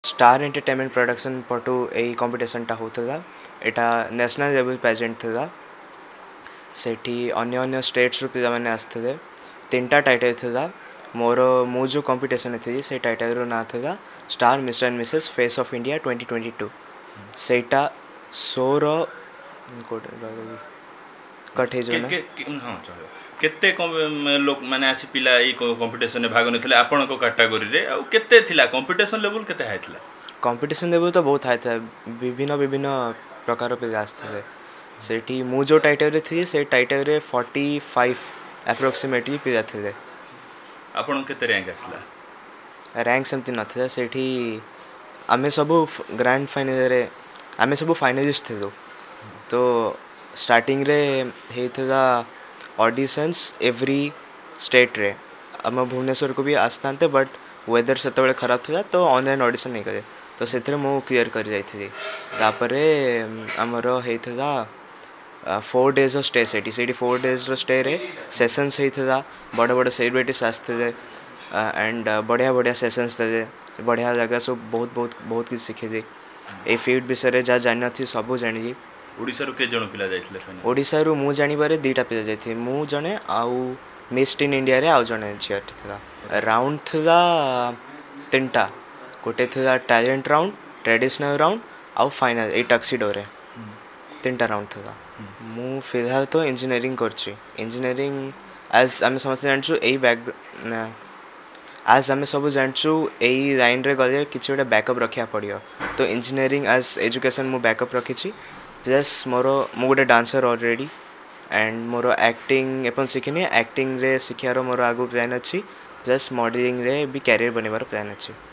Star entertainment production पटु यही कंपटीशनटा होता एटा नेशनल लेवल पेजेंट था सेठी अन्य अन्य स्टेट्स रू पिला माने आस्ते 3टा टाइटल था मोर मु जो कंपटीशन थी से टाइटल रो ना था star mister and missus face of India 2022 सेटा सोर कट हे जो ना केते लोक माने आसी पिला ई कंपटीशन में भाग नेथिले आपण को कैटेगरी रे आ केते थिला कंपटीशन लेवल केते हाई थिला कंपटीशन लेवल तो बहुत हाई था विभिन्न विभिन्न प्रकार पे आस्ते सेठी मु जो टाइटल रे थी से टाइटल रे 45 एप्रोक्सीमेटली पिला थे आपण केते रैंक आसला रैंक सेमती नथिला सेठी आमे सब ग्रैंड फाइनल रे आमे सब फाइनलिस्ट थे तो स्टार्टिंग रे हेथला ऑडिशंस एवरी स्टेट रे आम भुवनेश्वर को भी आसता बट वेदर से खराब था तो ऑनलाइन ऑडिशन नहीं करे तो से क्लियर कर जाइए तापरे आमर होता 4 days स्टे से 4 days स्टे रे सेशंस होता बड़ बड़ सेलिब्रिटीज आसते एंड बढ़िया बढ़िया सेशंस थे बढ़िया जगह सब बहुत बहुत बहुत किसी शिखे ये फील्ड विषय जहाँ जानी थी सब जानी ओडिसा के जण पिला जाइथिले ओडिसा रु मु जानी बारे 2टा पिला जाइथि मु जने आउ मिस्ट इन इंडिया रे आउ जने झियाटी था राउंड था 3टा गोटे था टैलेंट राउंड ट्रेडिशनल राउंड आउ फाइनल ए टक्सीडो रे 3टा राउंड था मु फिलहाल तो इंजीनियरिंग करछि इंजीनियरिंग एज आम समस्त जानछु एई बैक आज आम सब जानछु एई लाइन रे गले किछि गोटे बैकअप रखिया पड़ियो तो इंजीनियरिंग एज एजुकेशन मु बैकअप रखिछि प्लस मोर मु गोटे डांसर ऑलरेडी एंड मोर एक्टिंग एपन शिखिनी एक्टिंग रे शिक्षार मोर आगु प्लान अच्छी प्लस मॉडलिंग रे भी कैरियर बनवार प्लान अच्छी।